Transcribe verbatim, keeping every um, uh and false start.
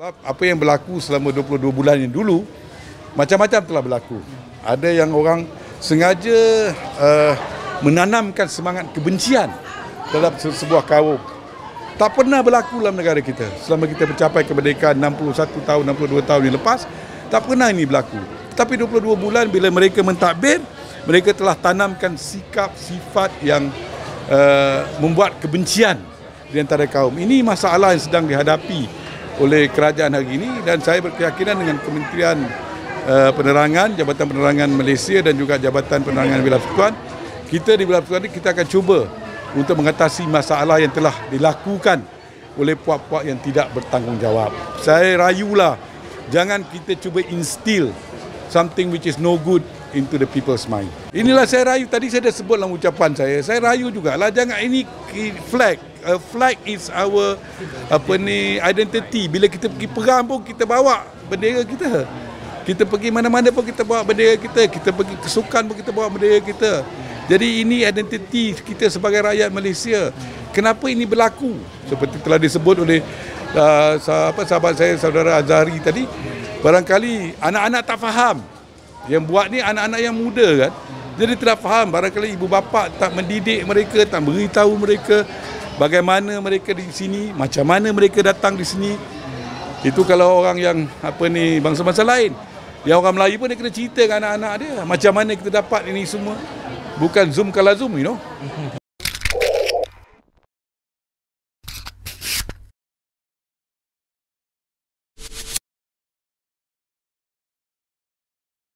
Apa yang berlaku selama dua puluh dua bulan yang dulu, macam-macam telah berlaku. Ada yang orang sengaja uh, menanamkan semangat kebencian dalam sebuah kaum. Tak pernah berlaku dalam negara kita. Selama kita mencapai kemerdekaan enam puluh satu tahun, enam puluh dua tahun yang lepas, tak pernah ini berlaku. Tapi dua puluh dua bulan bila mereka mentadbir, mereka telah tanamkan sikap, sifat yang uh, membuat kebencian di antara kaum. Ini masalah yang sedang dihadapi oleh kerajaan hari ini, dan saya berkeyakinan dengan Kementerian uh, Penerangan, Jabatan Penerangan Malaysia dan juga Jabatan Penerangan Wilayah Persekutuan, kita di Wilayah Persekutuan ini kita akan cuba untuk mengatasi masalah yang telah dilakukan oleh puak-puak yang tidak bertanggungjawab. Saya rayulah, jangan kita cuba instill something which is no good into the people's mind. Inilah saya rayu, tadi saya dah sebut dalam ucapan saya, saya rayu jugalah, jangan ini flag. A flag is our apa ni identity. Bila kita pergi perang pun kita bawa bendera kita. Kita pergi mana-mana pun kita bawa bendera kita. Kita pergi ke sukan pun kita bawa bendera kita. Jadi ini identiti kita sebagai rakyat Malaysia. Kenapa ini berlaku? Seperti telah disebut oleh uh, apa sahabat saya, saudara Azhari tadi, barangkali anak-anak tak faham. Yang buat ni anak-anak yang muda kan. Jadi tidak faham, barangkali ibu bapa tak mendidik mereka, tak beritahu mereka bagaimana mereka di sini, macam mana mereka datang di sini. Itu kalau orang yang apa ni bangsa-bangsa lain. Yang orang Melayu pun dia kena cerita dengan anak-anak dia macam mana kita dapat ini semua. Bukan zoom kalah zoom, you know.